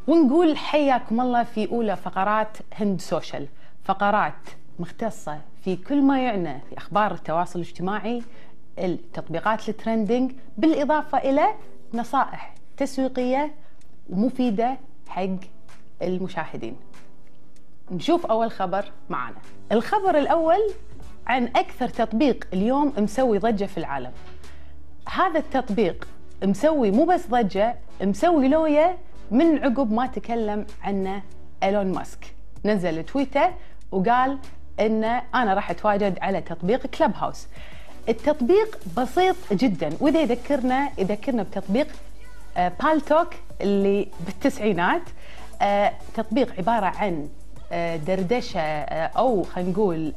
ونقول حياكم الله في أولى فقرات هند سوشيال، فقرات مختصة في كل ما يعنى في أخبار التواصل الاجتماعي، التطبيقات الترندنج، بالإضافة إلى نصائح تسويقية ومفيدة حق المشاهدين. نشوف أول خبر معنا. الخبر الأول عن أكثر تطبيق اليوم مسوي ضجة في العالم. هذا التطبيق مسوي مو بس ضجة، مسوي لوية من عقب ما تكلم عنه إيلون ماسك. نزل تويتر وقال إن أنا راح أتواجد على تطبيق كلاب هاوس. التطبيق بسيط جدا، وإذا يذكرنا بتطبيق بالتوك اللي بالتسعينات. تطبيق عبارة عن دردشة أو خلينا نقول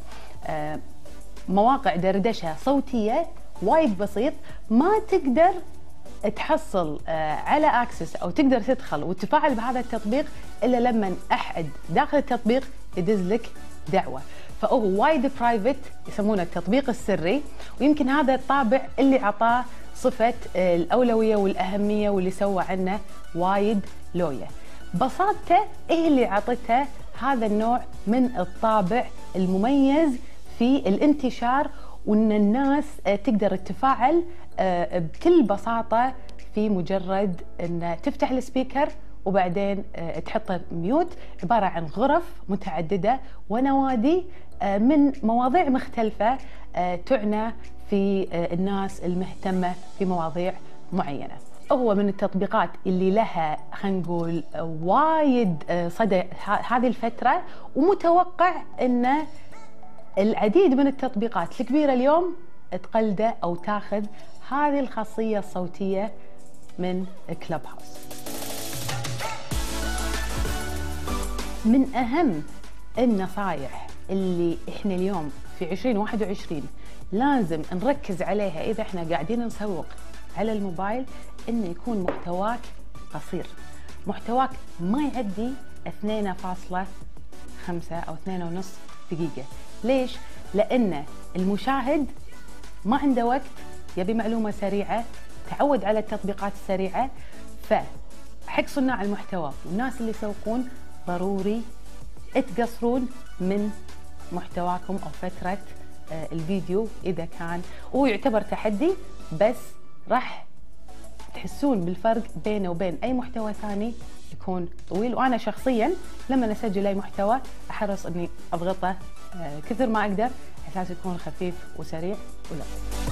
مواقع دردشة صوتية وايد بسيط، ما تقدر تحصل على اكسس او تقدر تدخل وتتفاعل بهذا التطبيق الا لما احد داخل التطبيق يدز لك دعوه، فهو وايد برايفت، يسمونه التطبيق السري. ويمكن هذا الطابع اللي عطاه صفه الاولويه والاهميه واللي سوى عنه وايد لويه. بساطته ايه اللي عطته هذا النوع من الطابع المميز في الانتشار، وان الناس تقدر تتفاعل بكل بساطه في مجرد ان تفتح السبيكر وبعدين تحطه ميوت. عباره عن غرف متعدده ونوادي من مواضيع مختلفه تعنى في الناس المهتمه في مواضيع معينه. هو من التطبيقات اللي لها خلينا نقول وايد صدى هذه الفتره، ومتوقع ان العديد من التطبيقات الكبيرة اليوم تقلده أو تاخذ هذه الخاصية الصوتية من كلاب هاوس. من أهم النصائح اللي إحنا اليوم في 2021 لازم نركز عليها إذا إحنا قاعدين نسوق على الموبايل، إنه يكون محتواك قصير، محتواك ما يعدي 2.5 أو 2.5 دقيقة. ليش؟ لأن المشاهد ما عنده وقت، يبي معلومة سريعة، تعود على التطبيقات السريعة. فحق صناع المحتوى والناس اللي يسوقون ضروري تقصرون من محتواكم أو فترة الفيديو إذا كان، وهو يعتبر تحدي، بس راح تحسون بالفرق بينه وبين أي محتوى ثاني يكون طويل. وأنا شخصياً لما أسجل أي محتوى أحرص إني أضغطه كثر ما أقدر أساس يكون خفيف وسريع ولطيف.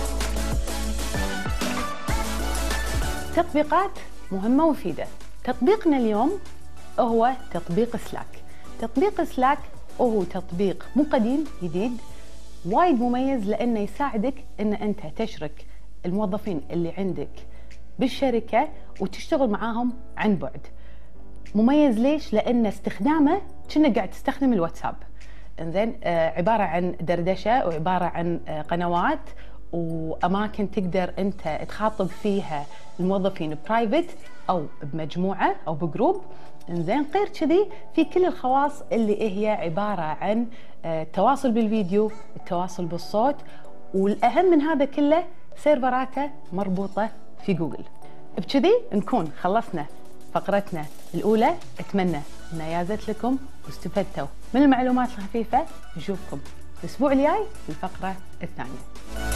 تطبيقات مهمة ومفيدة. تطبيقنا اليوم هو تطبيق سلاك. تطبيق سلاك هو تطبيق مو قديم، جديد، وايد مميز، لأنه يساعدك أن أنت تشرك الموظفين اللي عندك بالشركة وتشتغل معاهم عن بعد. مميز ليش؟ لأن استخدامه كأنك قاعد تستخدم الواتساب. انزين، عبارة عن دردشة وعبارة عن قنوات وأماكن تقدر أنت تخاطب فيها الموظفين برايفت أو بمجموعة أو بجروب. انزين، غير كذي في كل الخواص اللي هي عبارة عن التواصل بالفيديو، التواصل بالصوت، والأهم من هذا كله سيرفراته مربوطة في جوجل. بكذي نكون خلصنا فقرتنا الأولى. أتمنى أن يازت لكم واستفدتوا من المعلومات الخفيفة. نشوفكم الأسبوع الجاي في الفقرة الثانية.